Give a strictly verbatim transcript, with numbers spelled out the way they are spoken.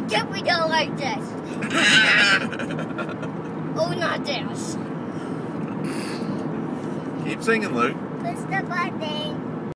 Can we go like this? Oh, not this. Keep singing, Luke. Push the button.